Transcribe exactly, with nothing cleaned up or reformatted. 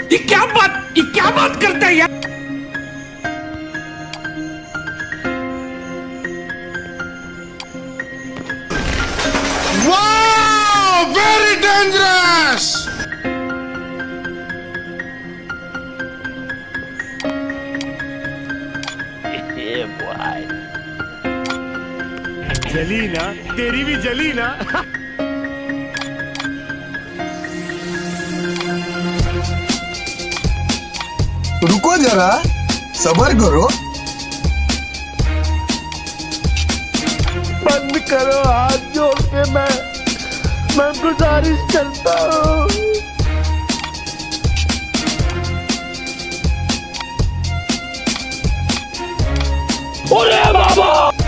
ये क्या बात ये क्या बात करता है यार। Wow! Very dangerous! Yeah, boy. जली ना, तेरी भी जली ना। रुको जरा, सब्र करो। बंद करो, हाथ जोड़ के मैं मैं गुजारिश करता हूँ। अरे बाबा